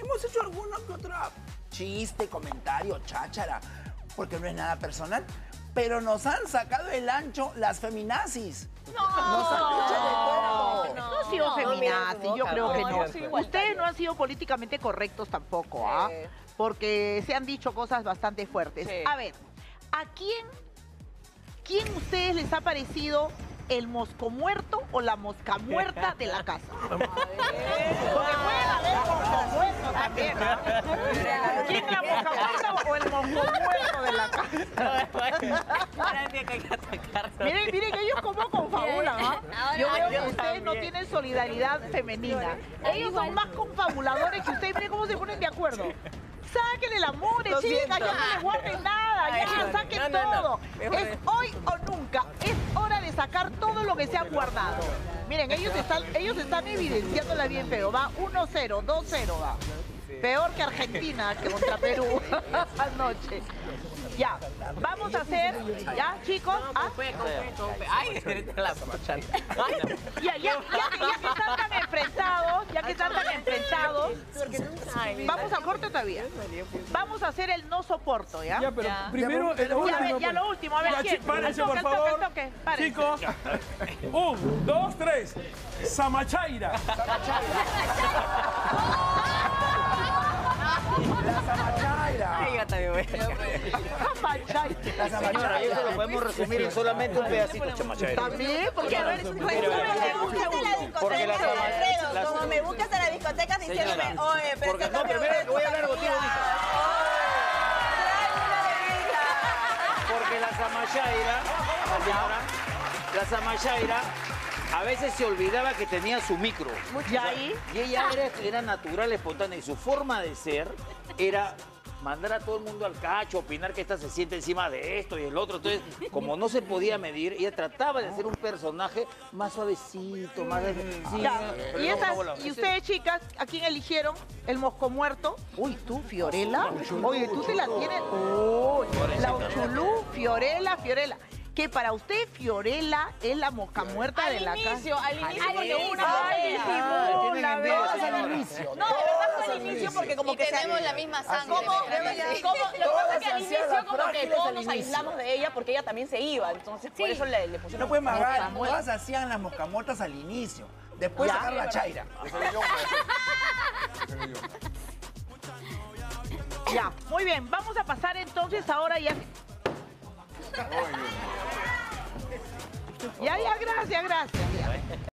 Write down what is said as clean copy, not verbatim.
hemos hecho alguna que otra chiste, comentario, cháchara, porque no es nada personal. Pero nos han sacado el ancho las feminazis. Nos han dicho de todo. No ha sido feminazi, yo creo que no. Sí, Ustedes no han sido políticamente correctos tampoco, ¿ah? Porque se han dicho cosas bastante fuertes. Sí. A ver, ¿a quién ustedes les ha parecido el mosco muerto o la mosca muerta de la casa? Porque pueden haber moscos muertos también, ¿ah? ¿Quién la mosca muerta o el mosco muerto de la casa? Miren ellos cómo confabulan, ¿ah? Yo veo que ustedes no tienen solidaridad femenina. Ellos son más confabuladores que ustedes. Miren cómo se ponen de acuerdo. Sáquenle el amor, chicas, ya no le guarden nada, ya saquen todo. Es hoy o nunca, es hora de sacar todo lo que se han guardado. Miren, ellos están evidenciándola bien feo. Va 1-0, 2-0 va. Peor que Argentina, que contra Perú anoche. Ya, vamos a hacer, ya chicos. Ay, la Ya que están tan enfrentados, vamos a corte todavía. Vamos a hacer el no soporto, ¿ya? Ya, pero primero... Ya lo último, a ver, ¿quién? Párense, por El favor. toque, párense. Chicos, 1, 2, 3. Samachaira. La Samachaira. Ay, gata, mi güey. La Señora, eso lo Samachaira. podemos resumir en solamente un pedacito, chamachaira. También, porque a ver, Porque la Alfredo, como me buscas en la discoteca diciéndome, Señora, oye, porque no, primero voy a hablar contigo, hija. Porque la Samachaira, señora, la Samachaira a veces se olvidaba que tenía su micro. ¿y ahí? Y ella era natural, espontánea. Y su forma de ser era mandar a todo el mundo al cacho, opinar que esta se siente encima de esto y el otro. Entonces, como no se podía medir, ella trataba de hacer un personaje más suavecito, más... Sí, Ya. pero ¿Y ustedes, chicas, a quién eligieron? ¿El mosco muerto? Uy, tú, Fiorella. Oye, tú te la tienes. Uy, la Uchulú, Fiorella. Que para usted Fiorella es la mosca muerta de la casa. Al inicio, porque una Al inicio. No, de verdad fue al inicio porque como que tenemos la misma sangre. Lo que pasa es que al inicio como que todos nos aislamos de ella porque ella también se iba, entonces por eso le pusieron... No pueden pagar, todas hacían las moscamuertas al inicio. Después sacar la chaira. Ya, muy bien. Vamos a pasar entonces ahora ya... Ya, gracias.